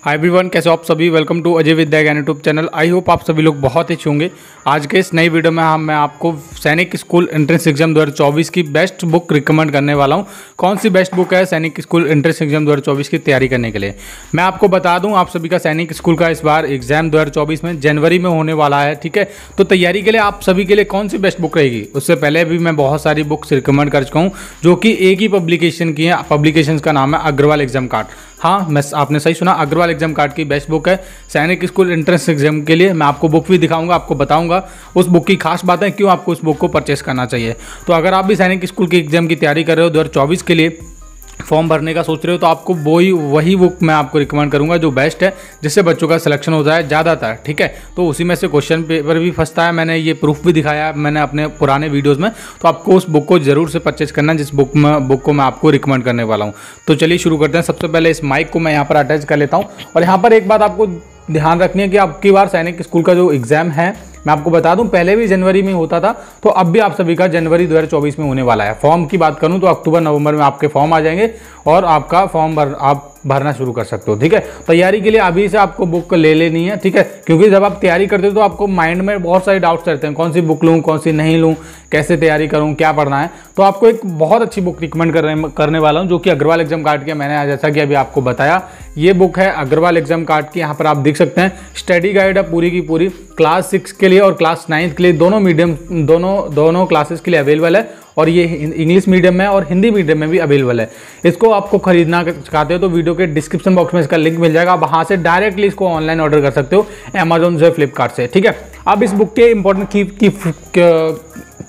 Hi everyone, कैसे हो आप सभी। वेलकम टू अजय विद्या ज्ञान यूट्यूब चैनल। आई होप आप सभी लोग बहुत अच्छे होंगे। आज के इस नई वीडियो में मैं आपको सैनिक स्कूल एंट्रेंस एग्जाम 2024 की बेस्ट बुक रिकमेंड करने वाला हूं। कौन सी बेस्ट बुक है सैनिक स्कूल एंट्रेंस एग्जाम 2024 की तैयारी करने के लिए। मैं आपको बता दूं, आप सभी का सैनिक स्कूल का इस बार एग्जाम 2024 में जनवरी में होने वाला है, ठीक है। तो तैयारी के लिए आप सभी के लिए कौन सी बेस्ट बुक रहेगी। उससे पहले भी मैं बहुत सारी बुक्स रिकमेंड कर चुका हूँ जो कि एक ही पब्लिकेशन की है। पब्लिकेशन का नाम है अग्रवाल एग्जाम कार्ड। हाँ, आपने सही सुना, अग्रवाल एग्जाम कार्ड की बेस्ट बुक है सैनिक स्कूल एंट्रेंस एग्जाम के लिए। मैं आपको बुक भी दिखाऊंगा, आपको बताऊंगा उस बुक की खास बातें, क्यों आपको उस बुक को परचेस करना चाहिए। तो अगर आप भी सैनिक स्कूल की एग्जाम की तैयारी कर रहे हो 2024 के लिए, फॉर्म भरने का सोच रहे हो, तो आपको वही बुक मैं आपको रिकमेंड करूंगा जो बेस्ट है, जिससे बच्चों का सिलेक्शन होता है ज़्यादातर, ठीक है। तो उसी में से क्वेश्चन पेपर भी फंसता है, मैंने ये प्रूफ भी दिखाया मैंने अपने पुराने वीडियोस में। तो आपको उस बुक को जरूर से परचेज करना जिस बुक को मैं आपको रिकमेंड करने वाला हूँ। तो चलिए शुरू करते हैं। सबसे पहले इस माइक को मैं यहाँ पर अटैच कर लेता हूँ। और यहाँ पर एक बात आपको ध्यान रखनी है कि आपकी बार सैनिक स्कूल का जो एग्जाम है, मैं आपको बता दूं, पहले भी जनवरी में होता था, तो अब भी आप सभी का जनवरी 2024 में होने वाला है। फॉर्म की बात करूं तो अक्टूबर नवंबर में आपके फॉर्म आ जाएंगे और आपका फॉर्म आप भरना शुरू कर सकते हो, ठीक है। तैयारी के लिए अभी से आपको बुक ले लेनी है, ठीक है, क्योंकि जब आप तैयारी करते हो तो आपको माइंड में बहुत सारे डाउट्स रहते हैं, कौन सी बुक लूँ, कौन सी नहीं लूँ, कैसे तैयारी करूँ, क्या पढ़ना है। तो आपको एक बहुत अच्छी बुक रिकमेंड करने वाला हूँ जो कि अग्रवाल एग्जाम कार्ड की। मैंने जैसा कि अभी आपको बताया, ये बुक है अग्रवाल एग्जाम कार्ड की। यहाँ पर आप देख सकते हैं स्टडी गाइड है पूरी की पूरी, क्लास 6 के लिए और क्लास 9 के लिए, दोनों मीडियम दोनों क्लासेस के लिए अवेलेबल है। और ये इंग्लिश मीडियम में और हिंदी मीडियम में भी अवेलेबल है। इसको आपको खरीदना चाहते हो तो वीडियो के डिस्क्रिप्शन बॉक्स में इसका लिंक मिल जाएगा, आप वहाँ से डायरेक्टली इसको ऑनलाइन ऑर्डर कर सकते हो अमेजोन से, फ्लिपकार्ट से, ठीक है। अब इस बुक के इंपॉर्टेंट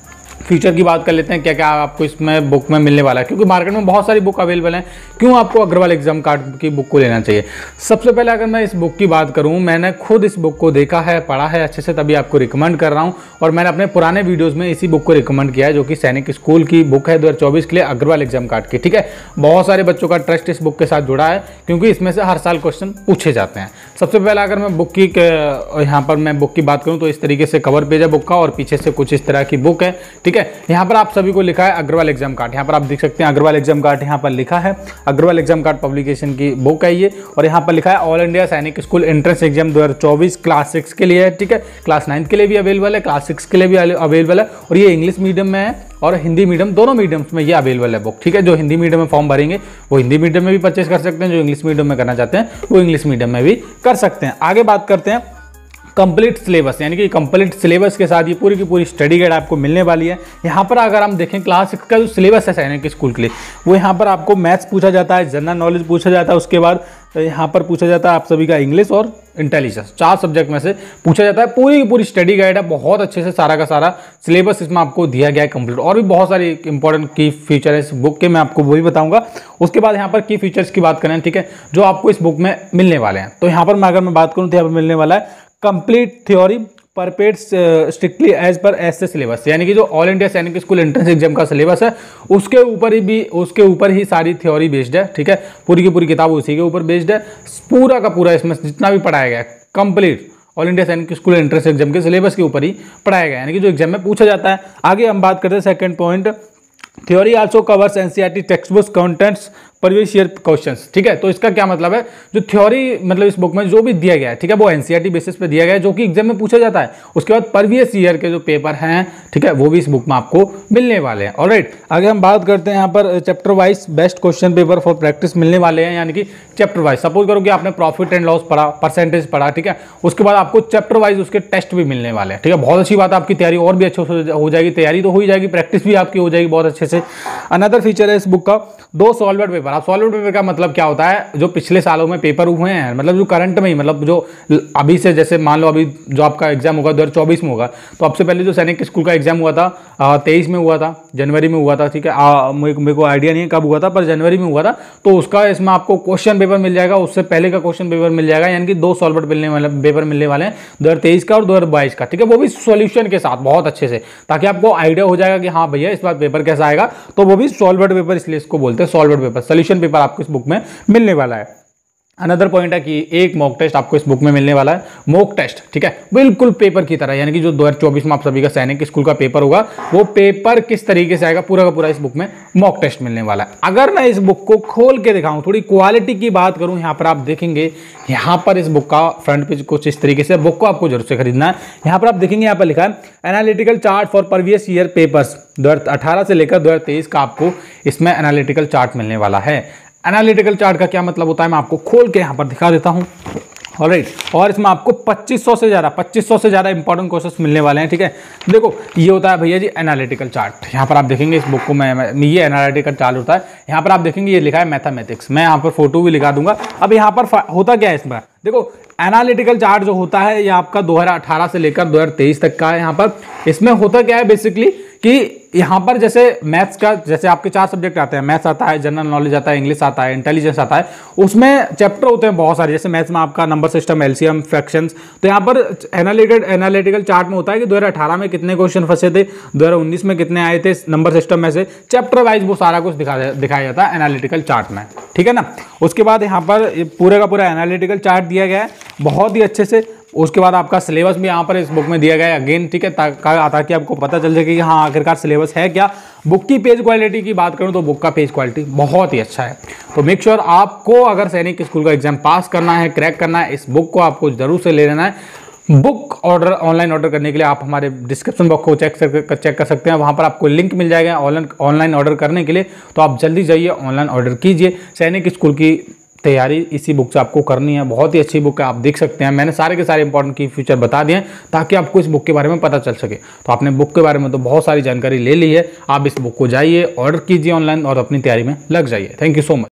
फीचर की बात कर लेते हैं, क्या क्या आपको इसमें बुक में मिलने वाला है, क्योंकि मार्केट में बहुत सारी बुक अवेलेबल हैं। क्यों आपको अग्रवाल एग्जाम कार्ड की बुक को लेना चाहिए। सबसे पहले अगर मैं इस बुक की बात करूं, मैंने खुद इस बुक को देखा है, पढ़ा है अच्छे से, तभी आपको रिकमेंड कर रहा हूं। और मैंने अपने पुराने वीडियोस में इसी बुक को रिकमेंड किया है, जो कि सैनिक स्कूल की बुक है 2024 के लिए, अग्रवाल एग्जाम कार्ड की, ठीक है। बहुत सारे बच्चों का ट्रस्ट इस बुक के साथ जुड़ा है, क्योंकि इसमें से हर साल क्वेश्चन पूछे जाते हैं। सबसे पहले अगर मैं बुक की यहाँ पर मैं बुक की बात करूँ तो इस तरीके से कवर पेज है बुक का, और पीछे से कुछ इस तरह की बुक है, ठीक है। यहाँ पर आप सभी को लिखा है अग्रवाल एग्जाम कार्ड। यहाँ पर आप देख सकते हैं अग्रवाल एग्जाम कार्ड यहाँ पर लिखा है। अग्रवाल एग्जाम कार्ड पब्लिकेशन की बुक है ये, और यहाँ पर लिखा है All India Sainik School entrance exam 2024 class 6 के लिए है, ठीक है। क्लास 9 के लिए भी अवेलेबल है, क्लास 6 के लिए भी अवेलेबल है। और ये इंग्लिश मीडियम में है और हिंदी मीडियम, दोनों मीडियम्स में ये अवेलेबल है बुक, ठीक है। जो हिंदी मीडियम में फॉर्म भरेंगे वो हिंदी मीडियम में भी परचेस कर सकते हैं, जो इंग्लिश मीडियम में करना चाहते हैं वो इंग्लिश मीडियम में भी कर सकते हैं। आगे बात करते हैं कंप्लीट सिलेबस, यानी कि कंप्लीट सिलेबस के साथ ये पूरी की पूरी स्टडी गाइड आपको मिलने वाली है। यहाँ पर अगर हम देखें क्लास 6 का जो सिलेबस है सैनिक स्कूल के लिए, वो यहाँ पर आपको मैथ्स पूछा जाता है, जनरल नॉलेज पूछा जाता है, उसके बाद यहाँ पर पूछा जाता है आप सभी का इंग्लिश और इंटेलिजेंस, 4 सब्जेक्ट में से पूछा जाता है। पूरी की पूरी स्टडी गाइड है, बहुत अच्छे से सारा का सारा सिलेबस इसमें आपको दिया गया है कंप्लीट। और भी बहुत सारी इंपॉर्टेंट की फीचर है इस बुक के, मैं आपको वो भी बताऊंगा। उसके बाद यहाँ पर की फीचर्स की बात करें, ठीक है, जो आपको इस बुक में मिलने वाले हैं। तो यहाँ पर मैं अगर मैं बात करूँ तो यहाँ पर मिलने वाला है complete theory prepared strictly as per as syllabus, यानी कि जो All India Sainik School entrance exam का सिलेबस है उसके ऊपर ही सारी थ्योरी बेस्ड है, ठीक है। पूरी की पूरी किताब उसी के ऊपर बेस्ड है। पूरा का पूरा इसमें जितना भी पढ़ाया गया है complete All India Sainik School entrance exam के सिलेबस के ऊपर ही पढ़ाया गया है, यानी कि जो एग्जाम में पूछा जाता है। आगे हम बात करते हैं second point, theory also covers NCERT textbook contents previous year questions, ठीक है। तो इसका क्या मतलब है, जो थ्योरी मतलब इस बुक में जो भी दिया गया है, ठीक है, वो एनसीईआरटी बेसिस पे दिया गया है, जो कि एग्जाम में पूछा जाता है। उसके बाद प्रीवियस ईयर के जो पेपर हैं, ठीक है, वो भी इस बुक में आपको मिलने वाले हैं। ऑलराइट, आगे हम बात करते हैं यहाँ पर chapter wise best question paper for practice मिलने वाले हैं, यानी कि चैप्टर वाइज। सपोज करो कि आपने प्रॉफिट एंड लॉस पढ़ा, परसेंटेज पढ़ा, ठीक है, उसके बाद आपको चैप्टर वाइज उसके टेस्ट भी मिलने वाले हैं, ठीक है। बहुत अच्छी बात है, आपकी तैयारी और भी अच्छे से हो जाएगी। तैयारी तो हो ही जाएगी, प्रैक्टिस भी आपकी हो जाएगी बहुत अच्छे से। अनदर फीचर है इस बुक का 2 सॉल्वर्ड पेपर। आप सॉल्वर्ड पेपर का मतलब क्या होता है, जो पिछले सालों में पेपर हुए हैं, मतलब जो करंट में ही, मतलब जो अभी से, जैसे मान लो अभी जो आपका एग्जाम होगा 2024 में होगा, तो आपसे पहले जो सैनिक स्कूल का एग्जाम हुआ था 23 में हुआ था, जनवरी में हुआ था, ठीक है। मेरे को आइडिया नहीं है कब हुआ था, पर जनवरी में हुआ था, तो उसका इसमें आपको क्वेश्चन पेपर मिल जाएगा, उससे पहले का क्वेश्चन पेपर मिल जाएगा, यानी कि 2 सॉल्वर्ड पेपर मिलने वाले हैं 2023 का और 2022 का, ठीक है। वो भी सॉल्यूशन के साथ बहुत अच्छे से, ताकि आपको आइडिया हो जाएगा कि हाँ भैया इस बार पेपर कैसा आएगा। तो वो भी सॉल्वर्ड पेपर, इसलिए इसको बोलते हैं सॉल्वर्ड पेपर, सोल्यूशन पेपर आपको इस बुक में मिलने वाला है। अनदर पॉइंट है कि एक मॉक टेस्ट आपको इस बुक में मिलने वाला है। मॉक टेस्ट, ठीक है, बिल्कुल पेपर की तरह, यानी कि जो 2024 में आप सभी का सैनिक स्कूल का पेपर होगा वो पेपर किस तरीके से आएगा पूरा का पूरा इस बुक में मॉक टेस्ट मिलने वाला है। अगर मैं इस बुक को खोल के दिखाऊं, थोड़ी क्वालिटी की बात करूं, यहाँ पर आप देखेंगे, यहाँ पर इस बुक का फ्रंट पेज कुछ इस तरीके से, बुक को आपको जरूर से खरीदना है। यहाँ पर आप देखेंगे, यहाँ पर लिखा है analytical chart for previous year papers 2018 से लेकर 2023 का आपको इसमें एनालिटिकल चार्ट मिलने वाला है। एनालिटिकल चार्ट का क्या मतलब होता है मैं आपको खोल के यहाँ पर दिखा देता हूँ। ऑलराइट, और इसमें आपको 2500 से ज़्यादा इंपॉर्टेंट क्वेश्चंस मिलने वाले हैं, ठीक है। देखो ये होता है भैया जी एनालिटिकल चार्ट। यहाँ पर आप देखेंगे इस बुक को मैं ये एनालिटिकल चार्ट होता है। यहाँ पर आप देखेंगे ये लिखा है मैथमेटिक्स, मैं यहाँ पर फोटो भी लिखा दूंगा। अब यहाँ पर होता क्या है इसमें, देखो एनालिटिकल चार्ट जो होता है ये आपका 2018 से लेकर 2023 तक का है। यहाँ पर इसमें होता क्या है बेसिकली कि यहाँ पर जैसे मैथ्स का, जैसे आपके 4 सब्जेक्ट आते हैं, मैथ्स आता है, जनरल नॉलेज आता है, इंग्लिश आता है, इंटेलिजेंस आता है, उसमें चैप्टर होते हैं बहुत सारे। जैसे मैथ्स में आपका नंबर सिस्टम, एलसीएम, फ्रैक्शंस। तो यहाँ पर एनालिटिकल चार्ट में होता है कि 2018 में कितने क्वेश्चन फंसे थे, 2019 में कितने आए थे नंबर सिस्टम में से, चैप्टर वाइज वो सारा कुछ दिखाया जाता है एनालिटिकल चार्ट में, ठीक है ना। उसके बाद यहाँ पर पूरे का पूरा एनालिटिकल चार्ट दिया गया है बहुत ही अच्छे से। उसके बाद आपका सिलेबस भी यहाँ पर इस बुक में दिया गया है अगेन, ठीक है, ताकि आपको पता चल सके कि हाँ आखिरकार सिलेबस है क्या। बुक की पेज क्वालिटी की बात करूँ तो बुक का पेज क्वालिटी बहुत ही अच्छा है। तो मेक श्योर आपको अगर सैनिक स्कूल का एग्जाम पास करना है, क्रैक करना है, इस बुक को आपको जरूर से ले लेना है। बुक ऑनलाइन ऑर्डर करने के लिए आप हमारे डिस्क्रिप्शन बॉक्स को चेक कर सकते हैं, वहाँ पर आपको लिंक मिल जाएगा ऑनलाइन ऑर्डर करने के लिए। तो आप जल्दी जाइए, ऑनलाइन ऑर्डर कीजिए। सैनिक स्कूल की तैयारी इसी बुक से आपको करनी है, बहुत ही अच्छी बुक है, आप देख सकते हैं। मैंने सारे के सारे इंपॉर्टेंट की फीचर बता दिए हैं ताकि आपको इस बुक के बारे में पता चल सके। तो आपने बुक के बारे में तो बहुत सारी जानकारी ले ली है, आप इस बुक को जाइए, ऑर्डर कीजिए ऑनलाइन और अपनी तैयारी में लग जाइए। Thank you so much.